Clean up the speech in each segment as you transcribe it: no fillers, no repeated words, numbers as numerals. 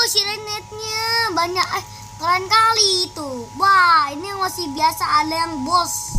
sirenetnya banyak, keren kali itu. Wah, ini masih biasa, ada yang bos.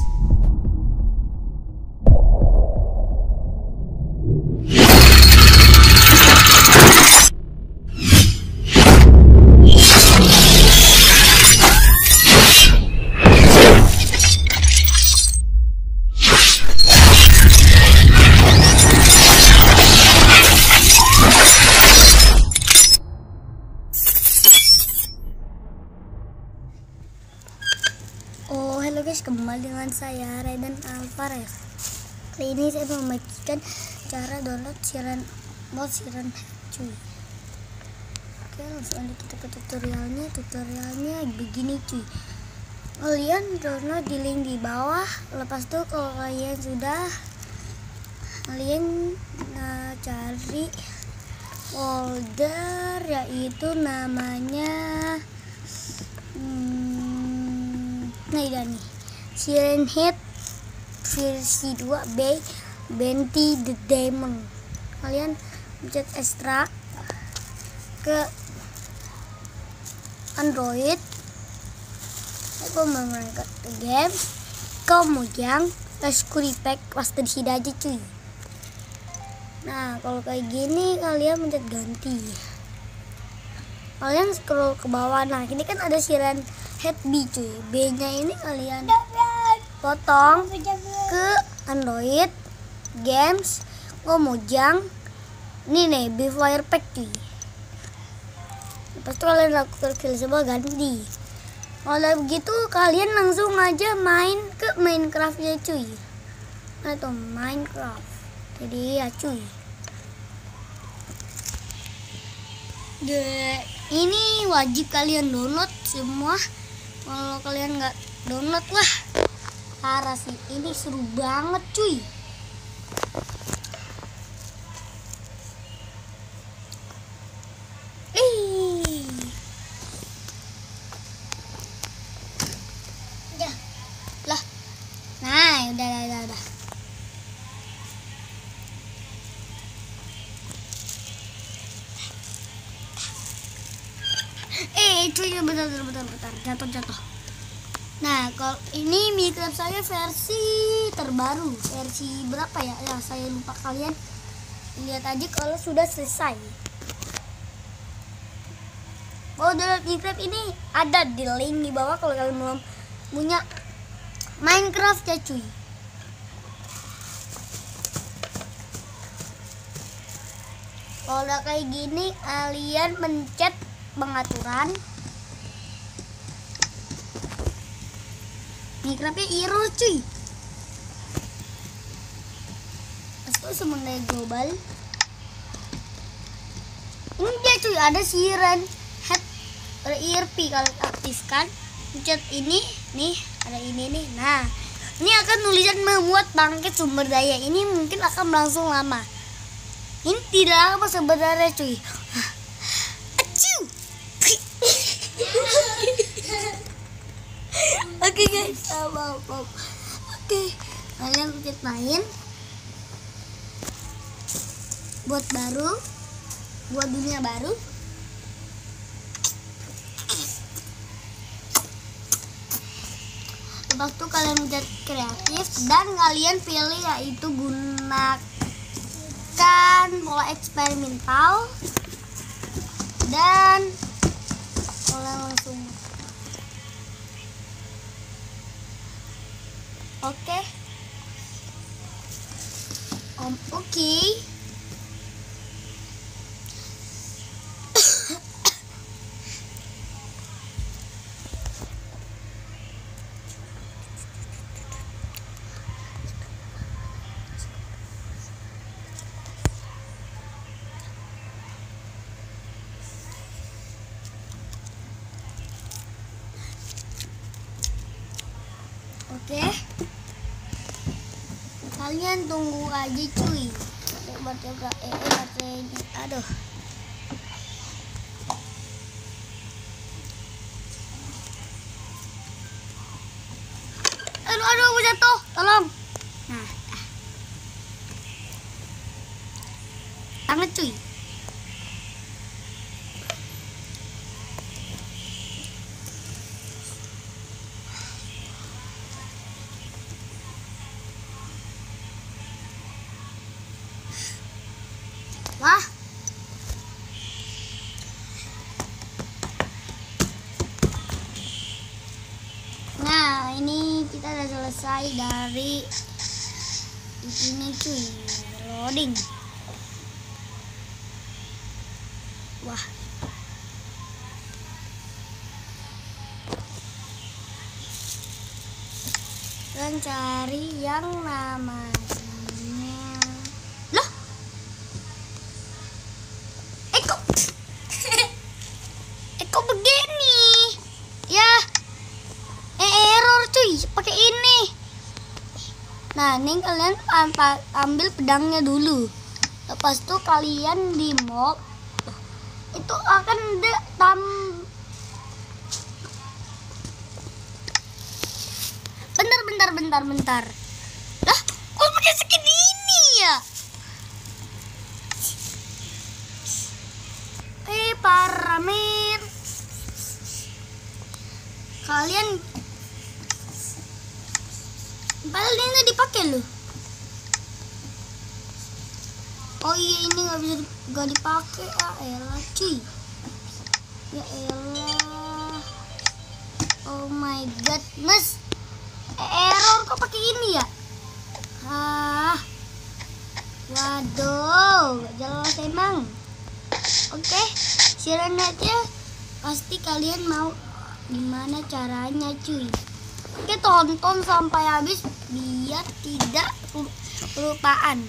Halo guys, kembali dengan saya Raydan Alvarez. Kali ini saya mau membagikan cara download mod Siren Head cuy. Oke, langsung aja kita ke tutorialnya. Tutorialnya begini cuy. Kalian download di link di bawah. Lepas itu kalau kalian sudah, kalian cari folder yaitu namanya nah ini nih, Siren Head versi 2 Bounty the Demon. Kalian pencet ekstrak ke Android, aku mengangkat ke game, kemudian Scurry Pack pasti di sini aja cuy. Nah kalau kayak gini kalian pencet ganti, kalian scroll ke bawah. Nah ini kan ada Siren Head B cuy. B nya ini kalian potong ke Android games, kemudian ini nih B Fire Pack cuy. Lepas itu kalian lakukan fleksibel ganti. Kalau begitu kalian langsung aja main ke Minecraft ya cuy. Atau Minecraft. Jadi ya cuy, ini wajib kalian download semua. Kalau kalian nggak download, wah parah sih, ini seru banget cuy. Ya lah, nah udah. Cuy, bentar, jatuh. Nah, kalau ini Minecraft saya versi terbaru, versi berapa ya? Ya, saya lupa, kalian lihat aja kalau sudah selesai. Oh, download Minecraft ini ada di link di bawah kalau kalian belum punya Minecraft ya cuy. Kalau udah kayak gini, kalian pencet pengaturan. Minecraftnya error cuy. Itu semuanya global. Ini dia cuy, ada Siren Head ERP. Kalau aktifkan, pencet ini nih, ada ini nih. Nah, ini akan tulisan memuat bangkit sumber daya. Ini mungkin akan berlangsung lama. Ini tidak lama sebenarnya cuy. Oke guys, Oke, kalian pencet main, buat dunia baru. Lepas itu kalian pencet kreatif dan kalian pilih yaitu gunakan pola eksperimental dan kalian langsung oke. Oke, kalian tunggu aja cuy. Baterainya, aduh. Aduh, jatuh, tolong. Nah, tangan cuy. selesai dari ini cuy, loading. Wah, dan cari yang namanya loh, kok kok begini ya, error cuy, pakai ini. Nah, ini kalian ambil pedangnya dulu, lepas itu kalian di mob itu akan bentar. Lah, kok pakai skin ini ya? Para men, kalian padahal ini dipakai loh. Oh iya, ini nggak dipakai. Elah cuy, ya elah. Oh my god, mas, error kok pakai ini ya? Waduh, gak jelas emang. Oke, sirenetnya pasti kalian mau gimana caranya cuy. Oke, tonton sampai habis biar tidak kelupaan.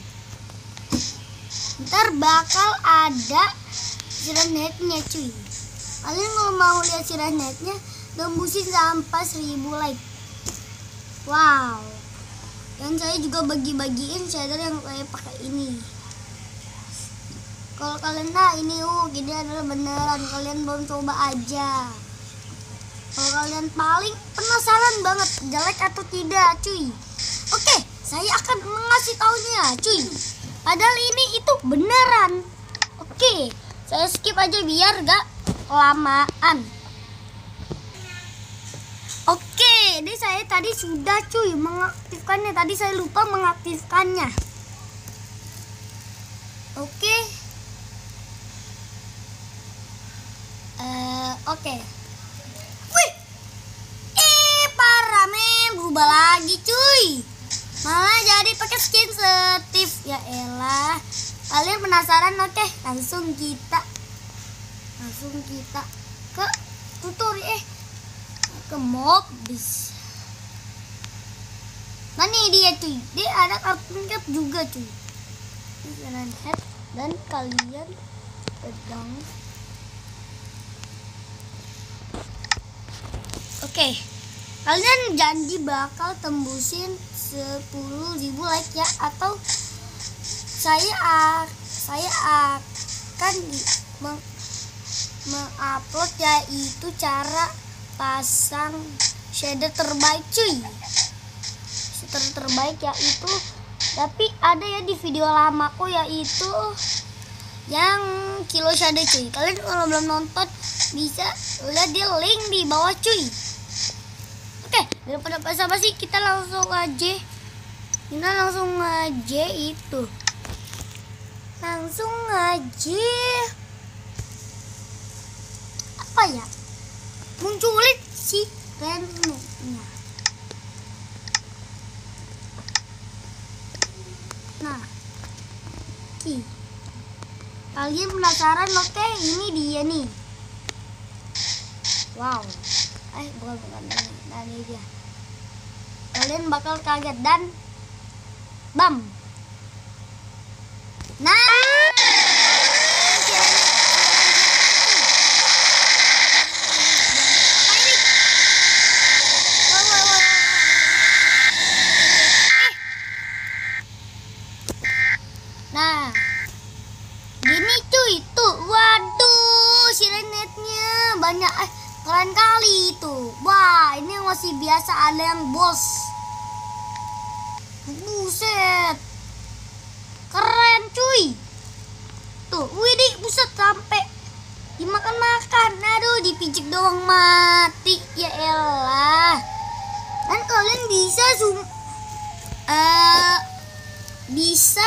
Ntar bakal ada sirenetnya cuy. Kalian kalau mau lihat sirenetnya, tembusin sampai 1000 like. Wow. Dan saya juga bagi-bagiin shader yang kayak pakai ini. Kalau kalian ini gini adalah beneran, kalian belum coba aja. Kalau kalian paling penasaran banget jelek atau tidak cuy. Oke, saya akan mengasih taunya cuy. Padahal ini itu beneran. Oke, saya skip aja biar gak kelamaan. Oke, ini saya tadi sudah cuy mengaktifkannya. Tadi saya lupa mengaktifkannya. Oke. Oke. Wih. Para men, berubah lagi cuy. Malah jadi pakai skin Steve. Ya elah. Kalian penasaran? Oke, langsung kita ke tutorial ke mob bis. Nah nih dia cuy, dia ada kartun cap juga cuy. Ini head dan kalian pegang. Oke, kalian janji bakal tembusin 10.000 like ya, atau saya akan mengupload yaitu cara pasang shader terbaik cuy. Shader terbaik yaitu, tapi ada ya di video lamaku yaitu yang kilo shader cuy. Kalian kalau belum nonton bisa lihat di link di bawah cuy. Oke, daripada basa-basi kita langsung aja itu. Langsung aja apa ya? Munculin si Reno-nya. Nah, kalian penasaran? Oke, ini dia nih. Wow. Bukan. Nah, ini dia. Kalian bakal kaget dan bam. Nah, nah, gini cuy, tuh, waduh, sirenetnya banyak, keren kali itu. Wah, ini masih biasa, ada yang bos. Buset, keren cuy. Tuh, widih, buset, sampai dimakan-makan. Aduh, dipijik doang mati. Ya elah. Dan kalian bisa bisa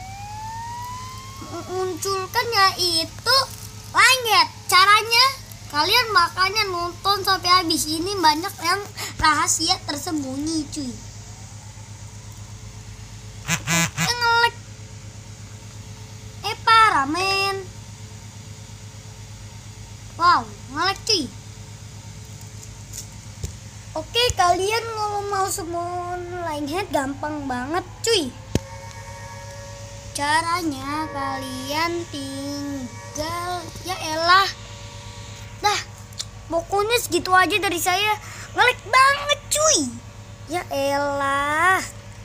munculkan yaitu langit. Caranya Kalian makanya nonton sampai habis, ini banyak yang rahasia tersembunyi cuy. Ngelek. Parah men. Wow, ngelek cuy. Oke, kalian kalau mau summon Lionhead gampang banget cuy. Caranya kalian tinggal, ya elah. Dah, pokoknya segitu aja dari saya. Ngelek banget cuy. Ya elah.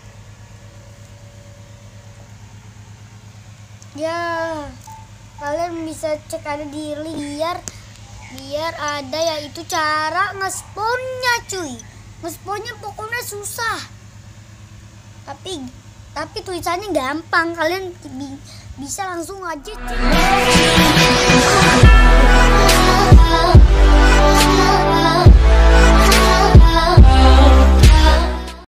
Ya, kalian bisa cek ada di biar ada yaitu cara ngespawnnya cuy. Ngespawnnya pokoknya susah. Tapi tulisannya gampang, kalian bisa langsung aja cuy.